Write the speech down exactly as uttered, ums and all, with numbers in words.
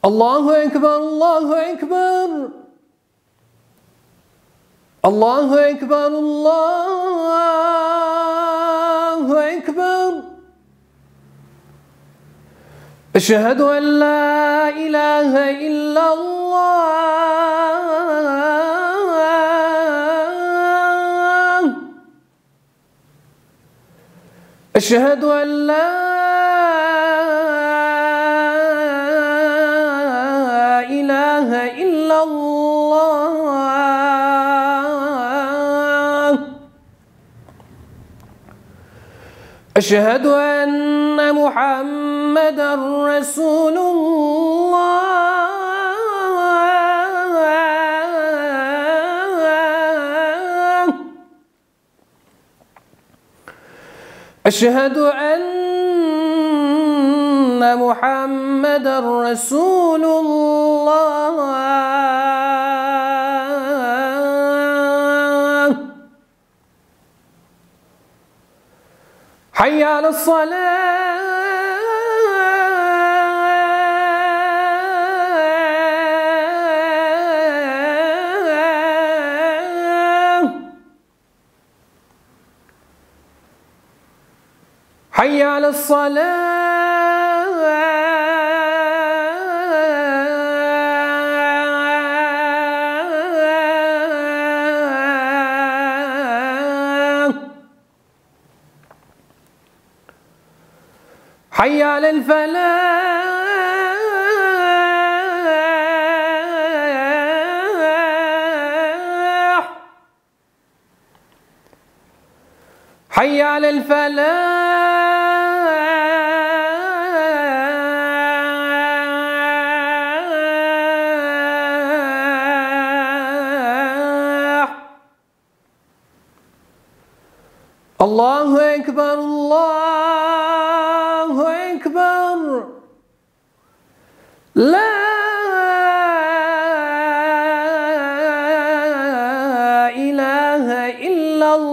الله أكبر الله أكبر الله أكبر الله أكبر. أشهد أن لا إله إلا الله. أشهد أن لا إله إلا الله. أشهد أن محمدًا رسول الله. أشهد أن محمدًا رسول الله. حي على الصلاة. حي على الصلاة. حي على الفلاح. حي على الفلاح. الله أكبر الله أكبر. لا إله إلا الله.